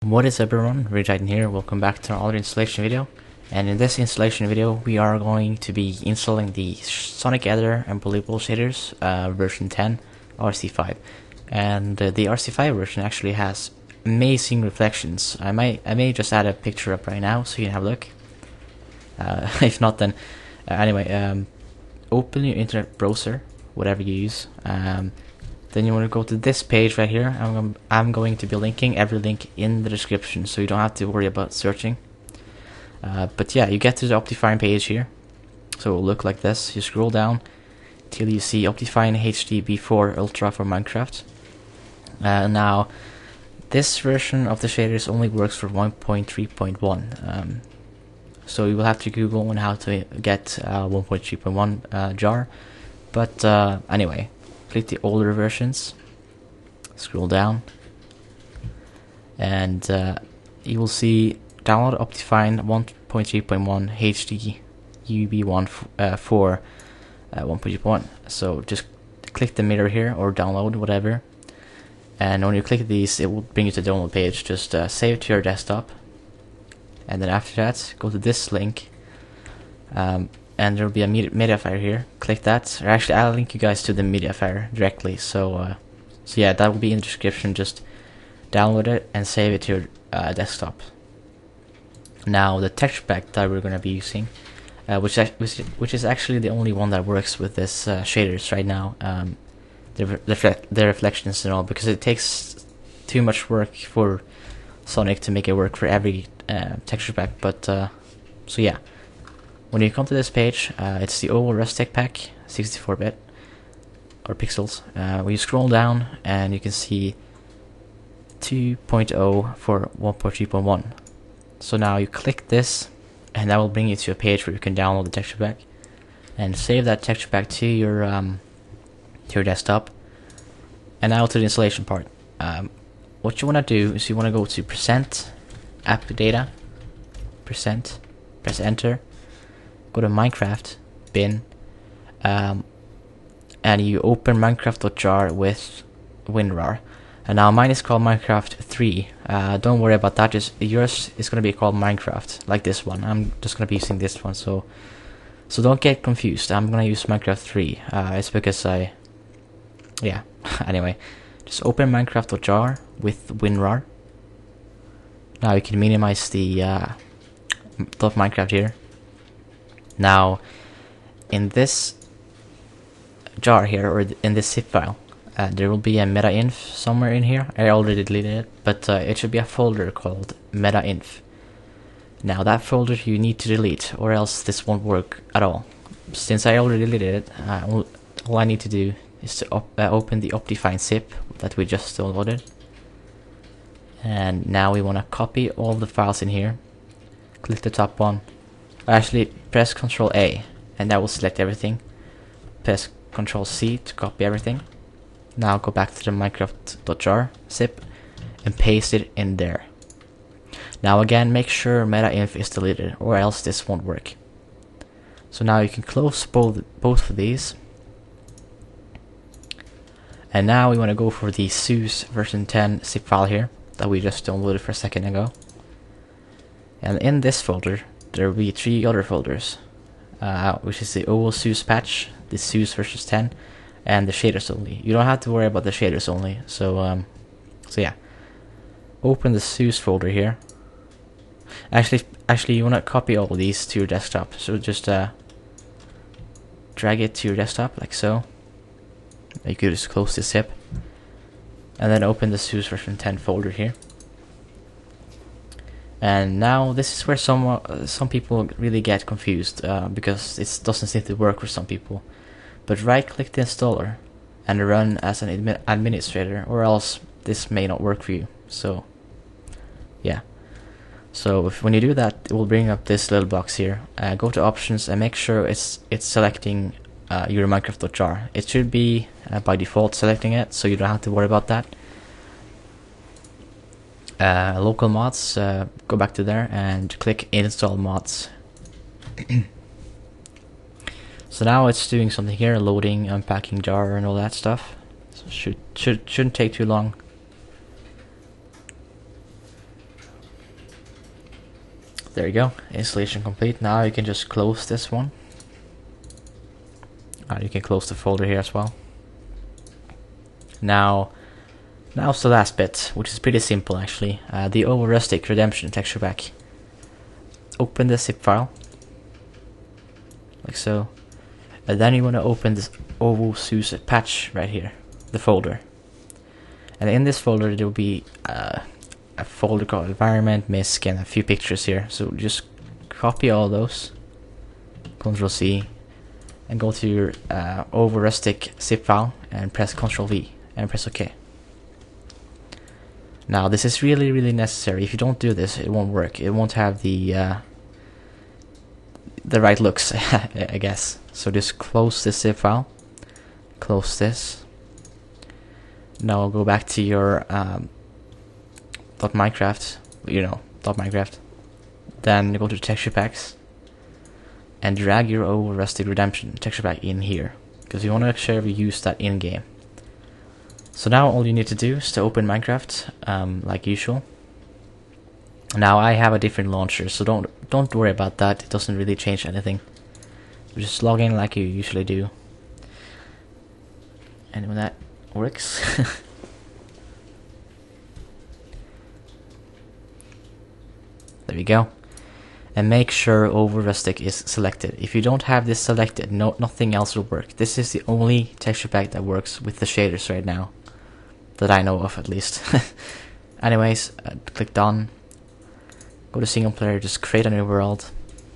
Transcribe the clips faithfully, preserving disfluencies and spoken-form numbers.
What is up everyone, Ridgeiden here, welcome back to another installation video. And in this installation video we are going to be installing the Sonic Editor and Polypole shaders uh, version ten R C five. And uh, the R C five version actually has amazing reflections. I might I may just add a picture up right now so you can have a look. Uh, if not then, uh, anyway, um, open your internet browser, whatever you use. Um, Then you want to go to this page right here. I'm, I'm going to be linking every link in the description, so you don't have to worry about searching. Uh, but yeah, you get to the Optifine page here. So it will look like this. You scroll down till you see Optifine H D B four Ultra for Minecraft. Uh, now, this version of the shaders only works for one point three point one. Um, so you will have to Google on how to get uh, one point three point one uh, jar. But uh, anyway. Click the older versions, scroll down, and uh, you will see download Optifine one point three point one H D U B one uh, for uh, one point three point one. So just click the mirror here or download, whatever. And when you click these, it will bring you to the download page. Just uh, save it to your desktop, and then after that, go to this link. Um, And there will be a media, media file here. Click that. Or actually, I'll link you guys to the media file directly. So, uh, so yeah, that will be in the description. Just download it and save it to your uh, desktop. Now, the texture pack that we're going to be using, uh, which, which which is actually the only one that works with this uh, shaders right now. Um, the the, the reflections and all, because it takes too much work for Sonic to make it work for every uh, texture pack. But uh, so yeah. When you come to this page, uh, it's the Oval Rustec pack, sixty-four bit, or pixels. Uh, when you scroll down, and you can see two point oh for one point three point one. So now you click this, and that will bring you to a page where you can download the texture pack, and save that texture pack to your um, to your desktop. And now to the installation part. Um, what you want to do is you want to go to percent app data, percent, press enter. Go to Minecraft bin, um, and you open Minecraft.jar with WinRAR. And now mine is called Minecraft three. Uh, don't worry about that. Just yours is going to be called Minecraft, like this one. I'm just going to be using this one, so so don't get confused. I'm going to use Minecraft three. Uh, it's because I, yeah. Anyway, just open Minecraft.jar with WinRAR. Now you can minimize the uh, of Minecraft here. Now, in this jar here, or in this zip file, uh, there will be a meta-inf somewhere in here. I already deleted it, but uh, it should be a folder called meta-inf. Now, that folder you need to delete, or else this won't work at all. Since I already deleted it, uh, all, all I need to do is to op uh, open the Optifine zip that we just downloaded. And now we want to copy all the files in here. Click the top one. Actually, press Control A, and that will select everything. Press Control C to copy everything. Now go back to the Minecraft.jar zip and paste it in there. Now again, make sure meta-inf is deleted, or else this won't work. So now you can close both both of these. And now we want to go for the SUSE version ten zip file here that we just downloaded for a second ago. And in this folder, there will be three other folders, uh, which is the Oval SUSE patch, the SUSE version ten, and the shaders only. You don't have to worry about the shaders only. So, um, so yeah. Open the SUSE folder here. Actually, actually, you want to copy all of these to your desktop. So just uh, drag it to your desktop like so. You could just close the zip, and then open the SUSE version ten folder here. And now this is where some uh, some people really get confused uh, because it doesn't seem to work for some people. But right click the installer and run as an admi administrator, or else this may not work for you. So yeah. So if, when you do that, it will bring up this little box here. Uh, go to options and make sure it's it's selecting uh, your Minecraft.jar. It should be uh, by default selecting it, so you don't have to worry about that. Uh, local mods, uh, go back to there and click install mods. So now it's doing something here, loading, unpacking jar and all that stuff. So should should shouldn't take too long. There you go, installation complete. Now you can just close this one. Uh, you can close the folder here as well. Now, now's the last bit, which is pretty simple actually. Uh, the Ovo Rustic Redemption texture pack. Open the zip file, like so. And then you want to open this Ovo SUSE patch right here, the folder. And in this folder there will be uh, a folder called environment, M I S C, and a few pictures here. So just copy all those, Control C, and go to your uh, Ovo Rustic zip file and press Control V and press OK. Now this is really really necessary. If you don't do this, it won't work. It won't have the uh, the right looks, I guess. So just close this zip file, close this. Now I'll go back to your um, .minecraft, you know, .minecraft. Then go to texture packs and drag your Ovo Rustic Redemption texture pack in here, because you want to make sure you use that in game. So now all you need to do is to open Minecraft, um, like usual. Now I have a different launcher, so don't don't worry about that. It doesn't really change anything. Just log in like you usually do, and when that works, there we go. And make sure Ovo Rustic is selected. If you don't have this selected, no nothing else will work. This is the only texture pack that works with the shaders right now, that I know of at least. Anyways, uh, click done. Go to single player, just create a new world.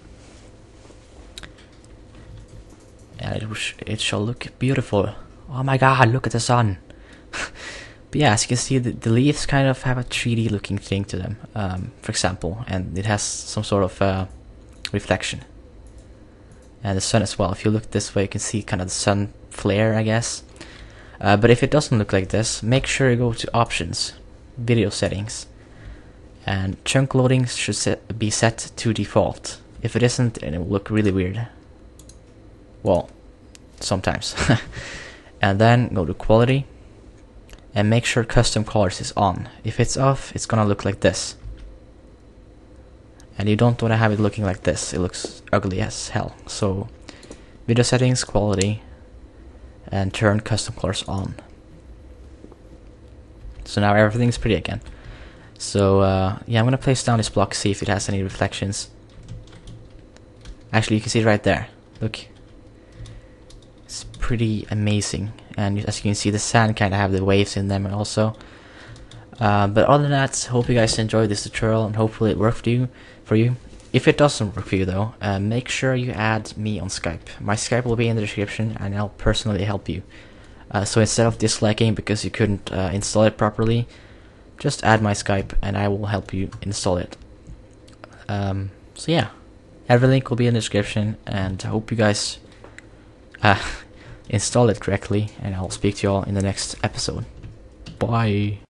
And it, sh it shall look beautiful. Oh my god, look at the sun. But yeah, as you can see, the, the leaves kind of have a three D looking thing to them, um, for example, and it has some sort of uh, reflection. And the sun as well. If you look this way, you can see kind of the sun flare, I guess. Uh, but if it doesn't look like this, make sure you go to options, video settings, and chunk loading should set, be set to default. If it isn't, then it will look really weird. Well, sometimes. And then go to quality and make sure custom colors is on. If it's off, it's gonna look like this. And you don't want to have it looking like this. It looks ugly as hell. So video settings, quality, and turn custom colors on. So now everything's pretty again. So uh, yeah, I'm gonna place down this block, see if it has any reflections. Actually, you can see it right there. Look, it's pretty amazing. And as you can see, the sand kind of have the waves in them also. Uh, but other than that, hope you guys enjoyed this tutorial, and hopefully it worked for you. For you, if it doesn't work for you though, uh, make sure you add me on Skype. My Skype will be in the description, and I'll personally help you. Uh, so instead of disliking because you couldn't uh, install it properly, just add my Skype and I will help you install it. Um, so yeah, every link will be in the description, and I hope you guys uh, install it correctly, and I'll speak to you all in the next episode. Bye.